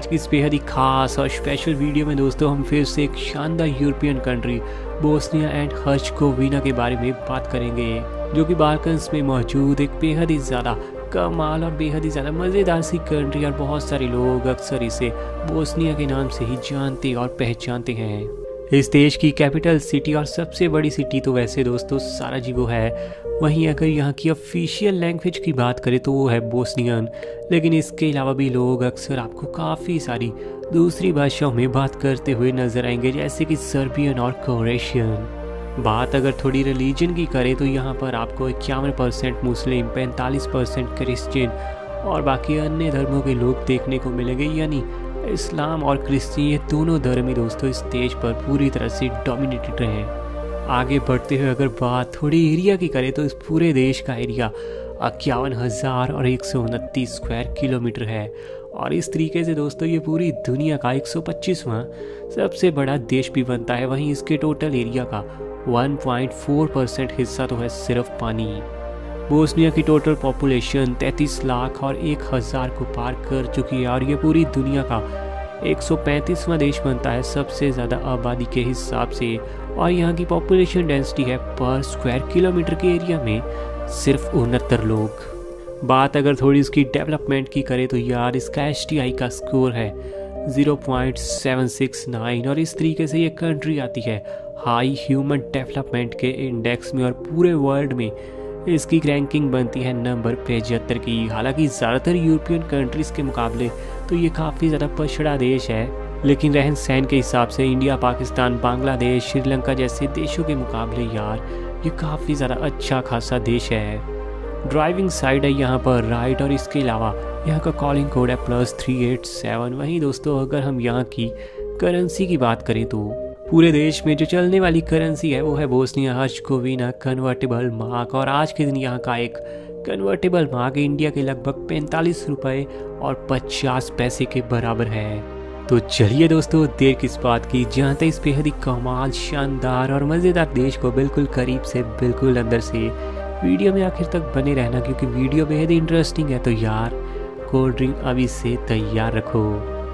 आज की इस बेहद ही खास और स्पेशल वीडियो में दोस्तों हम फिर से एक शानदार European country Bosnia and Herzegovina के बारे में बात करेंगे, जो कि बाल्कन्स में मौजूद एक बेहद ही ज़्यादा कमाल और बेहद ही ज़्यादा मज़ेदार सी कंट्री। और बहुत सारे लोग अक्सर इसे बोस्निया के नाम से ही जानते और पहचानते हैं। इस देश की कैपिटल सिटी और सबसे बड़ी सिटी तो वैसे दोस्तों साराजेवो है। वहीं अगर यहाँ की ऑफिशियल लैंग्वेज की बात करें तो वो है बोस्नियन, लेकिन इसके अलावा भी लोग अक्सर आपको काफ़ी सारी दूसरी भाषाओं में बात करते हुए नजर आएंगे, जैसे कि सर्बियन और क्रोएशियन। बात अगर थोड़ी रिलीजन की करें तो यहाँ पर आपको 51% मुस्लिम, 45% क्रिश्चियन और बाकी अन्य धर्मों के लोग देखने को मिलेंगे। यानी इस्लाम और क्रिश्चियन ये दोनों धर्म ही दोस्तों इस देश पर पूरी तरह से डोमिनेटेड रहे। आगे बढ़ते हुए अगर बात थोड़ी एरिया की करें तो इस पूरे देश का एरिया 51,129 स्क्वायर किलोमीटर है। और इस तरीके से दोस्तों ये पूरी दुनिया का 125वां सबसे बड़ा देश भी बनता है। वहीं इसके टोटल एरिया का 1.4% हिस्सा तो है सिर्फ पानी। बोस्निया की टोटल पॉपुलेशन 33 लाख और 1,000 को पार कर चुकी है और ये पूरी दुनिया का 135वां देश बनता है सबसे ज़्यादा आबादी के हिसाब से। और यहाँ की पॉपुलेशन डेंसिटी है पर स्क्वायर किलोमीटर के एरिया में सिर्फ 69 लोग। बात अगर थोड़ी इसकी डेवलपमेंट की करें तो यार इसका HDI का स्कोर है 0.769 और इस तरीके से ये कंट्री आती है हाई ह्यूमन डेवलपमेंट के इंडेक्स में। और पूरे वर्ल्ड में इसकी रैंकिंग बनती है नंबर 75 की। हालांकि ज़्यादातर यूरोपियन कंट्रीज़ के मुकाबले तो ये काफ़ी ज़्यादा पछड़ा देश है, लेकिन रहन सहन के हिसाब से इंडिया, पाकिस्तान, बांग्लादेश, श्रीलंका जैसे देशों के मुकाबले यार ये काफ़ी ज़्यादा अच्छा खासा देश है। ड्राइविंग साइड है यहाँ पर राइट और इसके अलावा यहाँ का कॉलिंग कोड है +387। वहीं दोस्तों अगर हम यहाँ की करेंसी की बात करें तो पूरे देश में जो चलने वाली करेंसी है वो है बोस्निया हर्ज़गोविना कन्वर्टेबल मार्क। और आज के दिन यहाँ का एक कन्वर्टेबल मार्क इंडिया के लगभग 45 रुपये और 50 पैसे के बराबर है। तो चलिए दोस्तों देर किस बात की, जानते इस बेहद ही कमाल, शानदार और मज़ेदार देश को बिल्कुल करीब से, बिल्कुल अंदर से। वीडियो में आखिर तक बने रहना क्योंकि वीडियो बेहद ही इंटरेस्टिंग है। तो यार कोल्ड ड्रिंक अभी से तैयार रखो।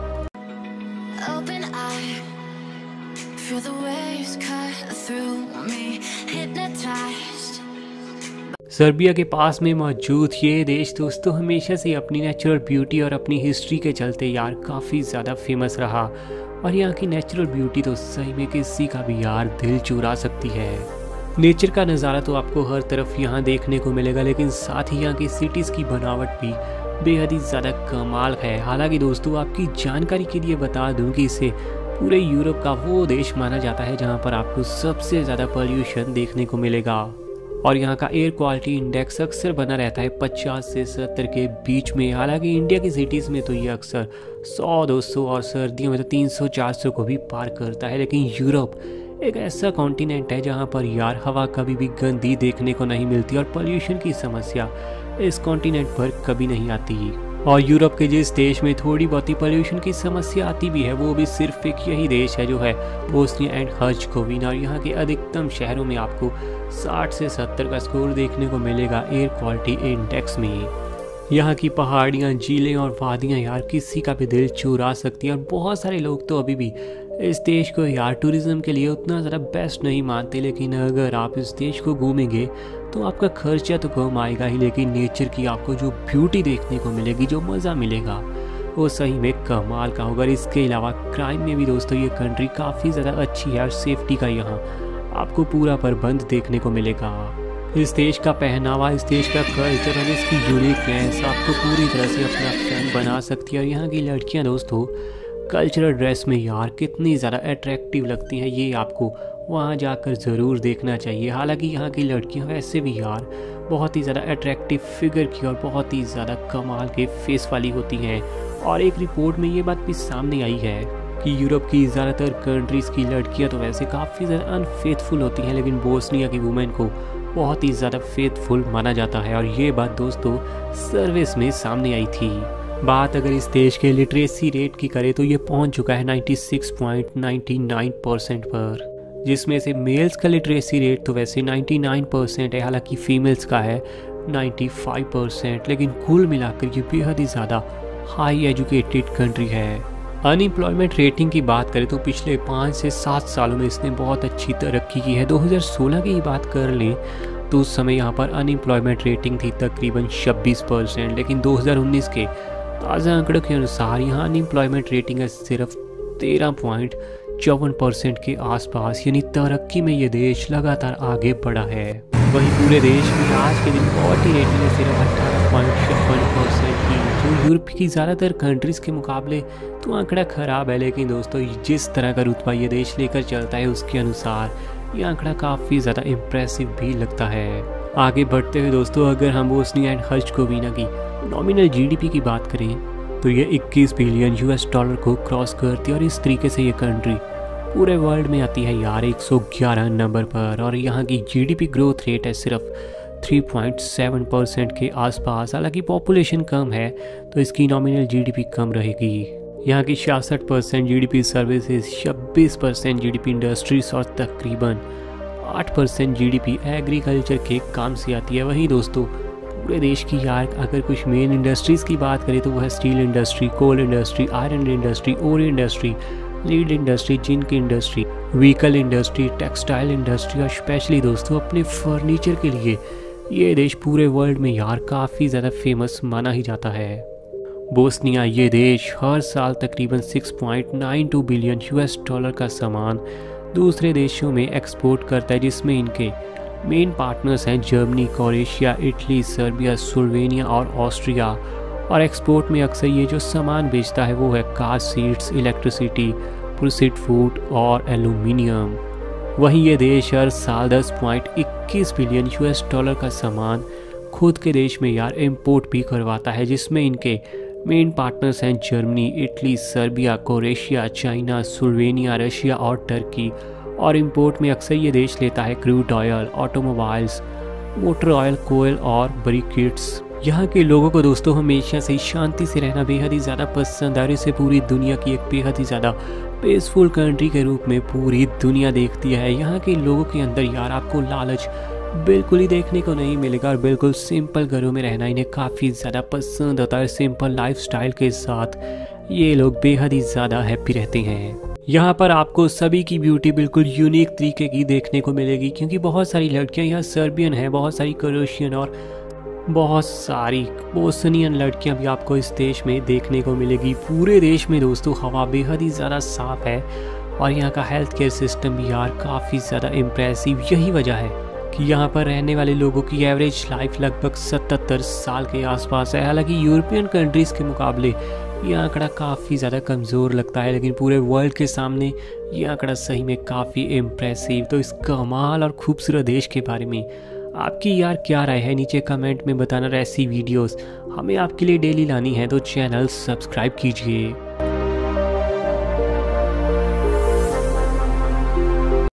सर्बिया के पास में मौजूद ये देश दोस्तों हमेशा से अपनी नेचुरल ब्यूटी और अपनी हिस्ट्री के चलते यार काफ़ी ज़्यादा फेमस रहा। और यहाँ की नेचुरल ब्यूटी तो सही में किसी का भी यार दिल चुरा सकती है। नेचर का नज़ारा तो आपको हर तरफ यहाँ देखने को मिलेगा, लेकिन साथ ही यहाँ की सिटीज़ की बनावट भी बेहद ही ज़्यादा कमाल है। हालांकि दोस्तों आपकी जानकारी के लिए बता दूँ कि इसे पूरे यूरोप का वो देश माना जाता है जहाँ पर आपको सबसे ज़्यादा पोल्यूशन देखने को मिलेगा। और यहाँ का एयर क्वालिटी इंडेक्स अक्सर बना रहता है 50 से 70 के बीच में। हालांकि इंडिया की सिटीज़ में तो ये अक्सर 100-200 और सर्दियों में तो 300-400 को भी पार करता है। लेकिन यूरोप एक ऐसा कॉन्टिनेंट है जहाँ पर यार हवा कभी भी गंदी देखने को नहीं मिलती और पोल्यूशन की समस्या इस कॉन्टिनेंट पर कभी नहीं आती। और यूरोप के जिस देश में थोड़ी बहुत ही पोल्यूशन की समस्या आती भी है वो भी सिर्फ एक यही देश है जो है बोस्निया एंड हर्ज़गोविना। और यहाँ के अधिकतम शहरों में आपको 60 से 70 का स्कोर देखने को मिलेगा एयर क्वालिटी इंडेक्स में। यहाँ की पहाड़ियाँ, झीलें और वादियाँ यार किसी का भी दिल चुरा सकती हैं। और बहुत सारे लोग तो अभी भी इस देश को यार टूरिज़्म के लिए उतना ज़्यादा बेस्ट नहीं मानते, लेकिन अगर आप इस देश को घूमेंगे तो आपका खर्चा तो कम आएगा ही, लेकिन नेचर की आपको जो ब्यूटी देखने को मिलेगी, जो मज़ा मिलेगा वो सही में कमाल का होगा। इसके अलावा क्राइम में भी दोस्तों ये कंट्री काफ़ी ज़्यादा अच्छी है और सेफ्टी का यहाँ आपको पूरा प्रबंध देखने को मिलेगा। इस देश का पहनावा, इस देश का कल्चर और इसकी यूनिकनेस आपको पूरी तरह से अपना फैन बना सकती है। और यहाँ की लड़कियाँ दोस्तों कल्चरल ड्रेस में यार कितनी ज़्यादा अट्रैक्टिव लगती हैं, ये आपको वहाँ जाकर ज़रूर देखना चाहिए। हालांकि यहाँ की लड़कियाँ वैसे भी यार बहुत ही ज़्यादा अट्रैक्टिव फिगर की और बहुत ही ज़्यादा कमाल के फेस वाली होती हैं। और एक रिपोर्ट में ये बात भी सामने आई है कि यूरोप की ज़्यादातर कंट्रीज़ की लड़कियाँ तो वैसे काफ़ी ज़्यादा अनफेथफुल होती हैं, लेकिन बोस्निया की वुमेन को बहुत ही ज़्यादा फेथफुल माना जाता है। और ये बात दोस्तों सर्विस में सामने आई थी। बात अगर इस देश के लिटरेसी रेट की करें तो ये पहुंच चुका है 96.99% पर, जिसमें से मेल्स का लिटरेसी रेट तो वैसे 99% है, हालांकि फीमेल्स का है 95%। लेकिन कुल मिलाकर ये बेहद ही ज़्यादा हाई एजुकेटेड कंट्री है। अनएम्प्लॉयमेंट रेटिंग की बात करें तो पिछले 5 से 7 सालों में इसने बहुत अच्छी तरक्की की है। 2016 की ही बात कर लें तो उस समय यहाँ पर अनएम्प्लॉयमेंट रेटिंग थी तकरीबन 26%, लेकिन 2019 के ताज़ा आंकड़ों के अनुसार यहाँ अनएम्प्लॉयमेंट रेटिंग है सिर्फ 13.54% के आसपास, यानी तरक्की में ये देश लगातार आगे बढ़ा है। वहीं पूरे देश में आज के दिन पॉवर्टी रेटिंग है सिर्फ 18.56% की, जो यूरोप की ज़्यादातर कंट्रीज़ के मुकाबले तो आंकड़ा ख़राब है। लेकिन दोस्तों जिस तरह का रुतबा ये देश लेकर चलता है उसके अनुसार ये आंकड़ा काफ़ी ज़्यादा इम्प्रेसिव भी लगता है। आगे बढ़ते हुए दोस्तों अगर हम बोस्निया एंड हर्ज़गोविना की नॉमिनल जीडीपी की बात करें तो ये 21 बिलियन यूएस डॉलर को क्रॉस करती है और इस तरीके से ये कंट्री पूरे वर्ल्ड में आती है यार 111 नंबर पर। और यहाँ की जीडीपी ग्रोथ रेट है सिर्फ 3.7% के आसपास। हालांकि पॉपुलेशन कम है तो इसकी नॉमिनल जीडीपी कम रहेगी। यहाँ की 66% जीडीपी सर्विसेज, 26% जीडीपी इंडस्ट्रीज और तकरीबन 8% जीडीपी एग्रीकल्चर के काम से आती है। वहीं दोस्तों पूरे देश की यार अगर कुछ मेन इंडस्ट्रीज़ की बात करें तो वह है steel industry, coal industry, iron industry, ore industry, lead industry, zinc industry, vehicle industry, textile industry और स्पेशली दोस्तों अपने फर्नीचर के लिए ये देश पूरे वर्ल्ड में यार काफ़ी ज़्यादा फेमस माना ही जाता है। बोस्निया ये देश हर साल तकरीबन 6.92 बिलियन यूएस डॉलर का सामान दूसरे देशों में एक्सपोर्ट करता है, जिसमें इनके मेन पार्टनर्स हैं Germany, Croatia, Italy, Serbia, Slovenia और ऑस्ट्रिया। और एक्सपोर्ट में अक्सर ये जो सामान बेचता है वो है car seats, electricity, processed food और एल्यूमिनियम। वहीं ये देश हर साल 10.21 बिलियन यूएस डॉलर का सामान खुद के देश में यार इंपोर्ट भी करवाता है, जिसमें इनके मेन पार्टनर्स हैं Germany, Italy, Serbia, Croatia, China, Slovenia, Russia और टर्की। और इंपोर्ट में अक्सर ये देश लेता है crude oil, automobiles, motor oil, coal और ब्रिकेट्स। यहाँ के लोगों को दोस्तों हमेशा से शांति से रहना बेहद ही ज़्यादा पसंद है। इसे पूरी दुनिया की एक बेहद ही ज़्यादा पीसफुल कंट्री के रूप में पूरी दुनिया देखती है। यहाँ के लोगों के अंदर यार आपको लालच बिल्कुल ही देखने को नहीं मिलेगा और बिल्कुल सिंपल घरों में रहना इन्हें काफ़ी ज़्यादा पसंद होता है। सिंपल लाइफस्टाइल के साथ ये लोग बेहद ही ज़्यादा हैप्पी रहते हैं। यहाँ पर आपको सभी की ब्यूटी बिल्कुल यूनिक तरीके की देखने को मिलेगी, क्योंकि बहुत सारी लड़कियाँ यहाँ सर्बियन हैं, बहुत सारी क्रोएशियन और बहुत सारी बोस्नियन लड़कियाँ भी आपको इस देश में देखने को मिलेगी। पूरे देश में दोस्तों हवा बेहद ही ज़्यादा साफ़ है और यहाँ का हेल्थ केयर सिस्टम भी यार काफ़ी ज़्यादा इम्प्रेसिव। यही वजह है कि यहाँ पर रहने वाले लोगों की एवरेज लाइफ लगभग 77 साल के आसपास है। हालांकि यूरोपियन कंट्रीज़ के मुकाबले ये आंकड़ा काफ़ी ज़्यादा कमज़ोर लगता है, लेकिन पूरे वर्ल्ड के सामने ये आंकड़ा सही में काफ़ी इम्प्रेसिव। तो इस कमाल और खूबसूरत देश के बारे में आपकी यार क्या राय है नीचे कमेंट में बताना। ऐसी वीडियोस हमें आपके लिए डेली लानी है तो चैनल सब्सक्राइब कीजिए।